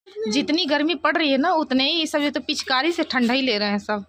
जितनी गर्मी पड़ रही है ना उतने ही सब ये तो पिचकारी से ठंडा ही ले रहे हैं सब।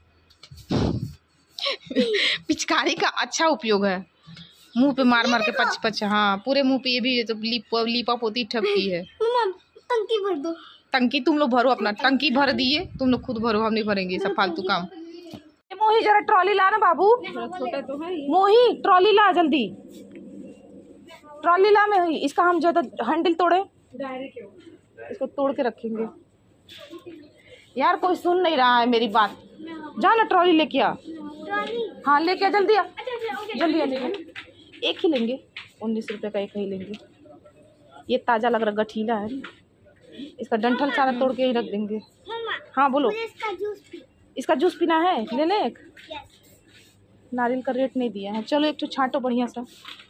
पिचकारी का अच्छा उपयोग है, मुंह पे मार मार के पच पच। हाँ पूरे मुंह पे, ये भी तो लीपा पोती ठपकी है। टंकी भर दो। टंकी तुम लोग भरो, अपना टंकी भर दिए तुम लोग, खुद भरो, हम नहीं भरेंगे सब फालतू काम। मोही जरा ट्रॉली ला ना बाबू, छोटा तो है मोही ट्रॉली ला जल्दी, ट्रॉली ला में हुई। इसका हम जो हैंडल तोड़े, इसको तोड़ के रखेंगे। यार कोई सुन नहीं रहा है मेरी बात, जा ना ट्रॉली लेके आ। हाँ लेके आ जल्दी आ, जल्दी आ लेके। एक ही लेंगे, 19 रुपये का एक ही लेंगे। ये ताज़ा लग रहा, गठीला है, इसका डंठल सारा तोड़ के ही रख देंगे। हाँ बोलो। इसका जूस पीना है, ले ले एक। नारियल का रेट नहीं दिया है, चलो एक तो छांटो बढ़िया सा।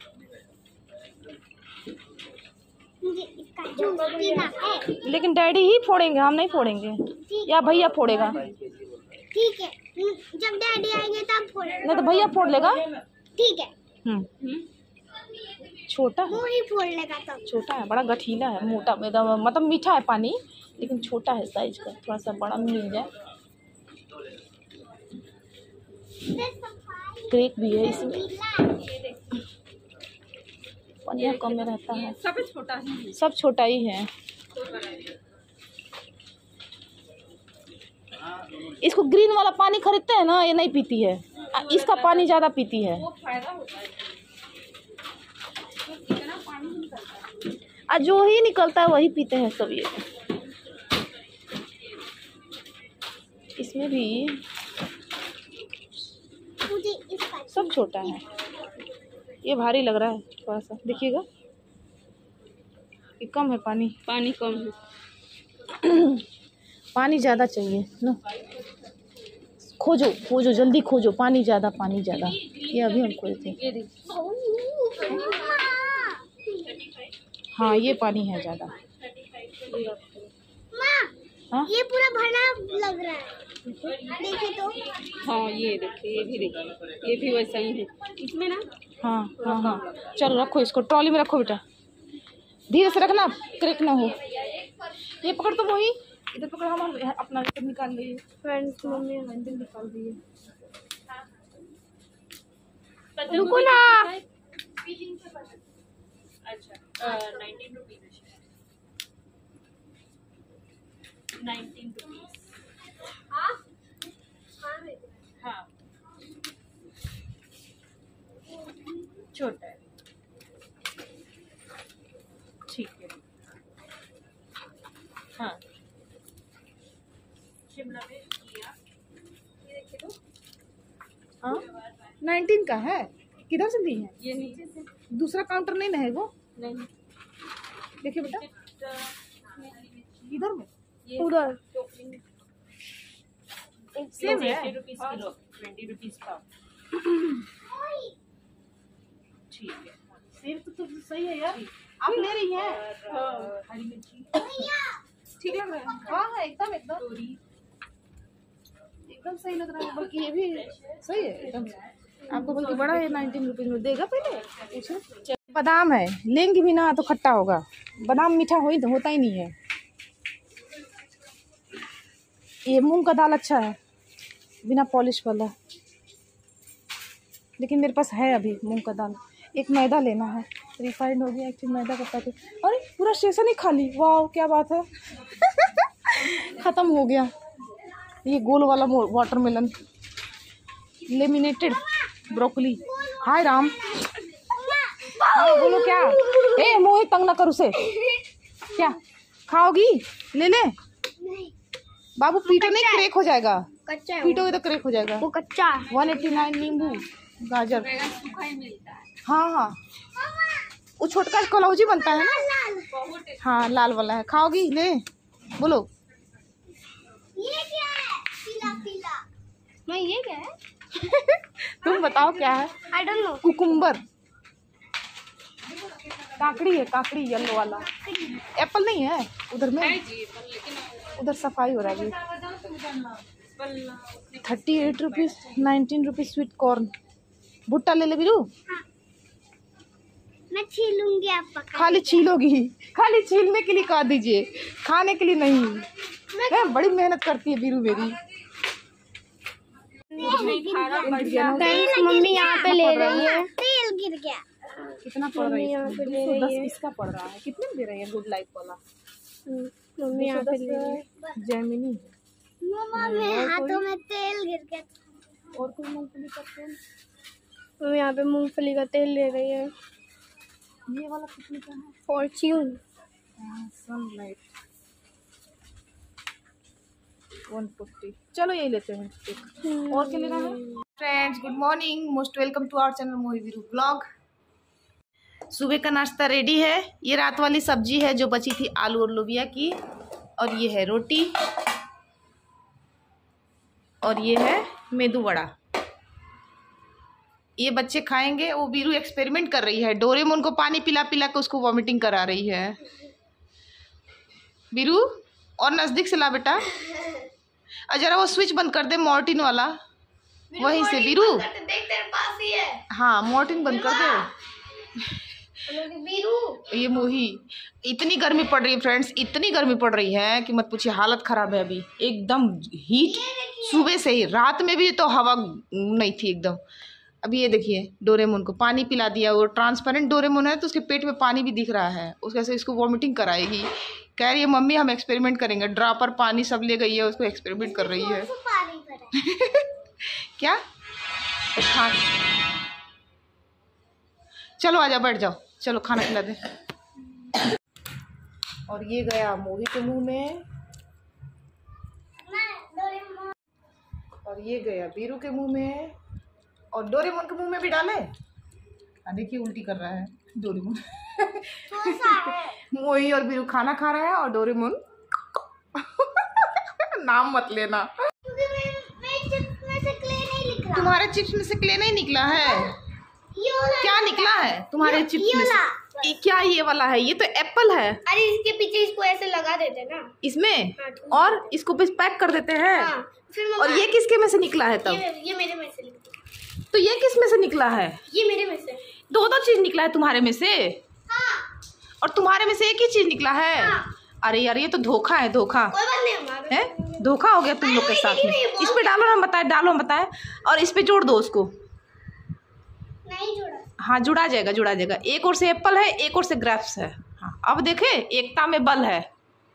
मुझे इसका जूस पीना है। लेकिन डैडी ही फोड़ेंगे, हम नहीं फोड़ेंगे, या भैया फोड़ेगा। ठीक है, जब डैडी आएंगे तब फोड़ेंगे। नहीं तो भैया फोड़ लेगा। ठीक है। छोटा है, वो ही फोड़ लेगा तब। छोटा है, बड़ा गठीला है, मोटा मतलब मीठा है पानी, लेकिन छोटा है साइज का, थोड़ा सा बड़ा मिल जाए। क्रेक भी है इसमें, पनिया कम में रहता है। सब छोटा ही, सब छोटा ही है। इसको ग्रीन वाला पानी खरीदते हैं ना, ये नहीं पीती है, इसका पानी ज्यादा पीती है। जो ही निकलता है वही पीते हैं सब। ये इसमें भी सब छोटा है, ये भारी लग रहा है थोड़ा सा, देखिएगा ये कम है पानी, पानी कम है। पानी ज़्यादा चाहिए ना। खोजो खोजो जल्दी खोजो, पानी ज़्यादा, पानी ज़्यादा। ये अभी हम खोजते। हाँ ये पानी है ज़्यादा। हाँ ये पूरा भरा लग रहा है, देखिए तो। हाँ ये देखिए, ये भी देखिए, ये भी वैसा ही है इसमें ना। हाँ हाँ हाँ चलो रखो इसको, ट्रॉली में रखो बेटा, धीरे से रखना, क्रैक ना हो। ये पकड़ तो वही, इधर पकड़, हम अपना निकाल लिए। फ्रेंड्स मम्मी हैंडल निकाल दिए। रुको ना। अच्छा 19 रुपीज, 19 रुपीज। हाँ छोटा है, ठीक है। हाँ शिमला मिर्च किया, ये देखिए तो। हाँ 19 का है, किधर से दी है? ये नीचे से, दूसरा काउंटर नहीं ना है वो? नहीं देखिए बेटा इधर में, उधर सेम है। 20 रुपीज किलो, 20 रुपीज का। ठीक है, सेम तो सही है यार, आप ले रही हैं। हरी मिर्ची ठीक लग रहा है। हाँ हाँ एकदम एकदम तोरी एकदम सही लग रहा है, बल्कि ये भी सही है एकदम। आपको बल्कि बड़ा है, 19 रुपीज में देगा। पहले पूछो। बादाम है, लेंगे भी ना तो खट्टा होगा, बादाम मीठा होता ही नहीं है। ये मूंग का दाल अच्छा है, बिना पॉलिश वाला, लेकिन मेरे पास है अभी मूंग का दाल। एक मैदा लेना है, रिफाइंड हो गया, एक मैदा का पैकेट। अरे पूरा स्टेशन ही खाली, वाह क्या बात है। खत्म हो गया। ये गोल वाला वाटरमेलन, लेमिनेटेड ब्रोकली। हाय राम, हाँ बोलो क्या? ए मोहित तंग ना कर उसे, क्या खाओगी? ले ले बाबू, पीटो नहीं, क्रैक हो जाएगा। कच्चा है, पीटोगे तो क्रैक हो जाएगा। वो कच्चा। 189 नींबू गाजर। हाँ हाँ वो छोटका कलौजी बनता है ना, हाँ लाल वाला है। खाओगी? ले बोलो। ये क्या है? पीला पीला। मैं ये क्या है? तुम बताओ क्या है? I don't know. कुकुम्बर, काकड़ी है, काकड़ी येलो वाला। एप्पल नहीं है उधर में, उधर सफाई हो रहा है। 38 रुपीज, 19 रुपीज स्वीट कॉर्न। भुट्टा ले ले बिरू। मैं छीलूंगी, आप पका खाली छीलोगी, खाली छीलने के लिए कहा दीजिए, खाने के लिए नहीं। मैं बड़ी मेहनत करती है बीरू मेरी। मम्मी यहाँ पे ले रही है, तेल गिर गया। कितना पड़ रहा है? 210 इसका पड़ रहा है। कितने में दे रही है गुड लाइफ वाला? मम्मी यहाँ पे ले रही है। जैमिनी। मम्मा मेरे हाथों में तेल गिर गया। और कोई मूंगफली का तेल? मम्मी यहाँ पे मूंगफली का तेल ले रही है। ये वाला कितने का है? Fortune Sunlight 150। चलो यही लेते हैं एक। और क्या लेना है? Friends good morning, most welcome to our channel Mohi Veeru blog. सुबह का नाश्ता रेडी है। ये रात वाली सब्जी है जो बची थी आलू और लोबिया की, और ये है रोटी, और ये है मेदू वड़ा। ये बच्चे खाएंगे। वो बीरू एक्सपेरिमेंट कर रही है, डोरेमोन को पानी पिला पिला के उसको वॉमिटिंग करा रही है। बीरू और नजदीक से ला बेटा, और जरा वो स्विच बंद कर दे मॉर्टिन वाला, वहीं से बीरू। देख तेरे पास ही है। हाँ मॉर्टिन बंद कर दे। बीरू ये मोही, इतनी गर्मी पड़ रही है फ्रेंड्स, इतनी गर्मी पड़ रही है कि मत पूछिए, हालत खराब है। अभी एकदम हीट सुबह से ही, रात में भी तो हवा नहीं थी एकदम। अभी ये देखिए डोरेमोन को पानी पिला दिया। वो ट्रांसपेरेंट डोरेमोन है तो उसके पेट में पानी भी दिख रहा है। उसके से इसको वॉमिटिंग कराएगी। कह रही है मम्मी हम एक्सपेरिमेंट करेंगे। ड्रॉपर पानी सब ले गई है, उसको एक्सपेरिमेंट कर रही है। क्या खा, चलो आजा बैठ जाओ, चलो खाना खिला दे। और ये गया मोही के मुंह में, और ये गया बीरू के मुंह में, और डोरेमोन के मुंह में भी डाले। देखिए उल्टी कर रहा है डोरेमोन। मोही और बीरू खाना खा रहा है, और डोरेमोन नाम मत लेना। तुम्हारे चिप्स में से क्ले नहीं निकला है। क्या निकला है तुम्हारे चिप्स में से? क्या ये वाला है? ये तो एप्पल है। अरे इसके पीछे इसको ऐसे लगा देते ना इसमें, और इसको बस पैक कर देते हैं। फिर और ये किसके में से निकला है तब? ये मेरे में से। तो ये किस में से निकला है? ये मेरे में से। दो चीज निकला है तुम्हारे में से। हाँ। और तुम्हारे में से एक ही चीज निकला है। हाँ। अरे यार ये तो धोखा है, धोखा कोई बात नहीं, हमारे है, धोखा हो गया तुम लोग के साथ में। इस पे डालो ना, बताए डालो बताए, और इस पे जोड़ दो उसको। नहीं जुड़ा। हाँ जुड़ा जाएगा, जुड़ा जाएगा। एक और से एप्पल है, एक और से ग्रेप्स है। हाँ अब देखे, एकता में बल है,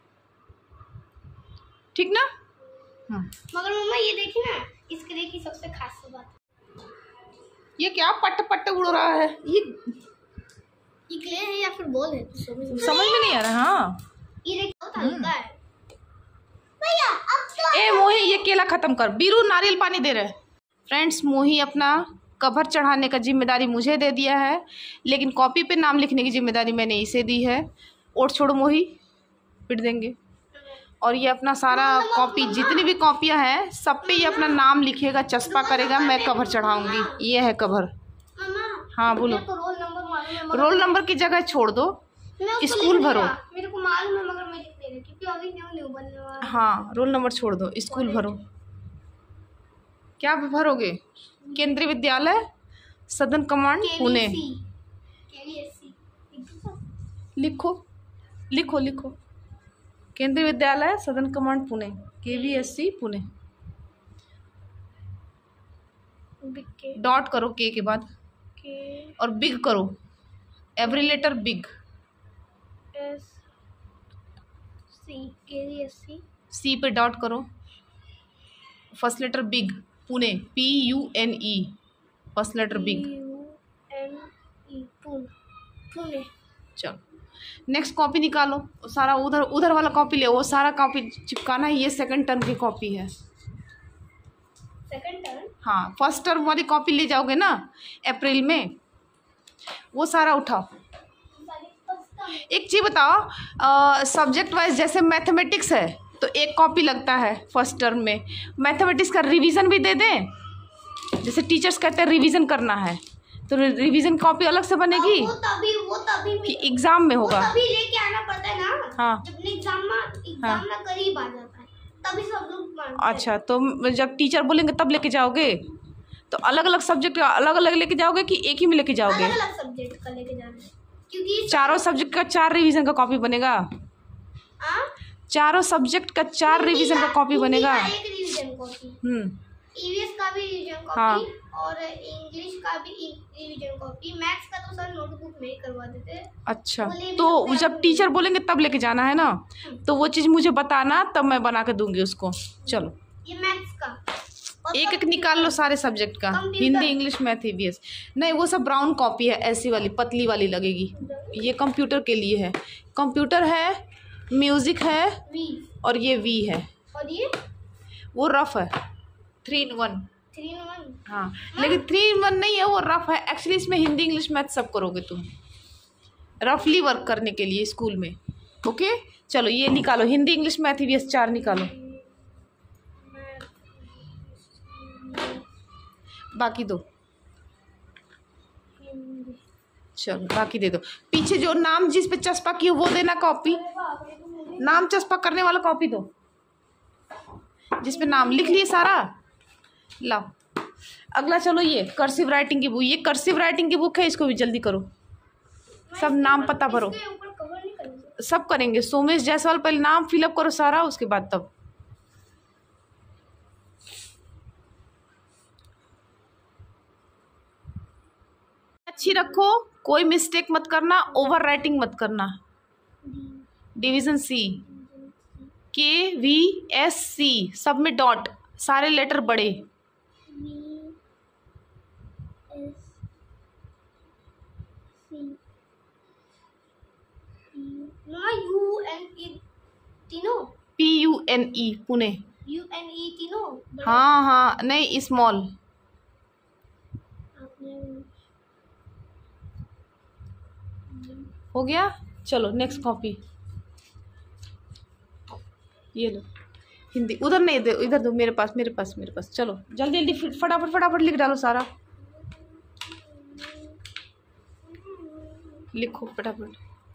ठीक ना? मगर मम्मा ये देखी ना, इस क्ले की सबसे खास बात, ये क्या पट पट उड़ रहा है? ये क्ले है या फिर बॉल है? समझ में नहीं आ रहा। हाँ ये देखो बहुत हल्का है भैया। अब तो ए मोही ये केला खत्म कर। बीरू नारियल पानी दे रहे। फ्रेंड्स मोही अपना कवर चढ़ाने का जिम्मेदारी मुझे दे दिया है, लेकिन कॉपी पे नाम लिखने की जिम्मेदारी मैंने इसे दी है। और छोड़ो मोही, पिट देंगे। और ये अपना सारा कॉपी, जितनी भी कॉपियाँ हैं सब पे ये अपना नाम लिखेगा, चस्पा करेगा। मैं कवर चढ़ाऊंगी। ये है कवर। हाँ बोलो। रोल नंबर मालूम है, रोल नंबर की जगह छोड़ दो, स्कूल भरो। मेरे को मालूम है मगर मैं लिख नहीं रही क्योंकि अभी न्यू बनने वाला है। हाँ रोल नंबर छोड़ दो, स्कूल भरो। क्या भरोगे? केंद्रीय विद्यालय सदन कमांड पुणे। लिखो लिखो लिखो, Kendriya Vidyalaya Southern Command Pune, KVSC Pune. Dot करो के बाद, और बिग करो, एवरी लेटर बिग। सी पे डॉट करो, first letter big, Pune, PUNE, first letter big. Pune. चलो नेक्स्ट कॉपी निकालो। सारा उधर वाला कॉपी ले, वो सारा कॉपी चिपकाना है। ये सेकंड टर्म की कॉपी है। Second term? हाँ फर्स्ट टर्म वाली कॉपी ले जाओगे ना अप्रैल में, वो सारा उठाओ। एक चीज़ बताओ, सब्जेक्ट वाइज जैसे मैथमेटिक्स है तो एक कॉपी लगता है फर्स्ट टर्म में। मैथमेटिक्स का रिवीजन भी दे दें, जैसे टीचर्स कहते हैं रिवीजन करना है, तो रिवीजन कॉपी अलग से बनेगी। वो तभी कि एग्जाम में होगा, तभी लेके आना पड़ता है ना। हाँ जब एग्जाम ना करीब आ जाता है तभी सब लोग मानते हैं। अच्छा, तो जब टीचर बोलेंगे तब लेके जाओगे? तो अलग अलग सब्जेक्ट अलग अलग लेके जाओगे कि एक ही में लेके जाओगे? अलग अलग सब्जेक्ट का लेके जाना है। क्योंकि चारों सब्जेक्ट का 4 रिवीजन का कॉपी बनेगा। चारों सब्जेक्ट का 4 रिवीजन का कॉपी बनेगा। एक रिवीजन कॉपी, ईवीएस का भी रिवीजन कॉपी, हाँ। और इंग्लिश का भी रिवीजन कॉपी। मैथ्स का तो सर नोटबुक में ही करवा देते। अच्छा, वो ले भी तो सकते हैं जब आप टीचर बोलेंगे तब लेके जाना है ना, तो वो चीज़ मुझे बताना, तब मैं बना के दूंगी उसको। चलो ये मैथ्स का, और एक एक निकाल लो सारे सब्जेक्ट का, computer. Hindi English math EVS. नहीं, वो सब ब्राउन कॉपी है, ऐसी वाली पतली वाली लगेगी। ये कंप्यूटर के लिए है। कंप्यूटर है, म्यूजिक है, वी, और ये वी है। और ये वो रफ है, 3 in 1। 3 in 1। हाँ, लेकिन 3 in 1 नहीं है, वो रफ है। एक्चुअली इसमें हिंदी इंग्लिश मैथ सब करोगे तुम, रफली वर्क करने के लिए स्कूल में। ओके, चलो ये निकालो, हिंदी इंग्लिश मैथ ईवीएस 4 निकालो, बाकी दो। चलो बाकी दे दो। पीछे जो नाम जिस पे चस्पा की हो वो देना कॉपी, नाम चस्पा करने वाला कॉपी दो, जिस पे नाम लिख लिए सारा। लाओ अगला, चलो ये कर्सिव राइटिंग की बुक, ये कर्सिव राइटिंग की बुक है, इसको भी जल्दी करो। सब नाम पता भरो, इसके ऊपर कवर नहीं करेंगे। सब करेंगे। सोमेश जायसवाल पहले नाम फिलअप करो सारा, उसके बाद तब। अच्छी रखो, कोई मिस्टेक मत करना, ओवर राइटिंग मत करना। डिवीजन सी, KVSC, सब में डॉट, सारे लेटर बड़े। UNE तीनों, PUNE पुणे। UNE तीनों। हाँ हाँ, नहीं स्मॉल। हो गया, चलो नेक्स्ट कॉपी। ये लो हिंदी, उधर नहीं दे, इधर दो, मेरे पास मेरे पास मेरे पास। चलो जल्दी जल्दी फटाफट फटाफट लिख डालो सारा, लिखो फटाफट।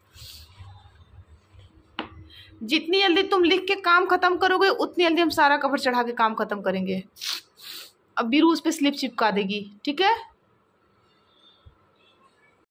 जितनी जल्दी तुम लिख के काम खत्म करोगे, उतनी जल्दी हम सारा कवर चढ़ा के काम खत्म करेंगे। अब बीरू उस पर स्लिप चिपका देगी, ठीक है।